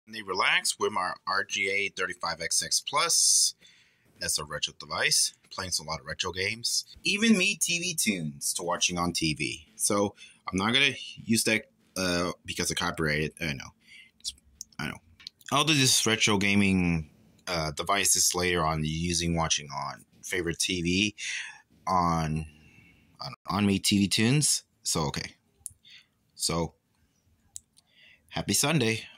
They relax with my RG35XX Plus. That's a retro device, playing a lot of retro games. Even MeTV Toons to watching on TV. So I'm not gonna use that because of copyrighted. I know. I'll do this retro gaming devices later on using watching on favorite TV on MeTV Toons. So okay. So happy Sunday.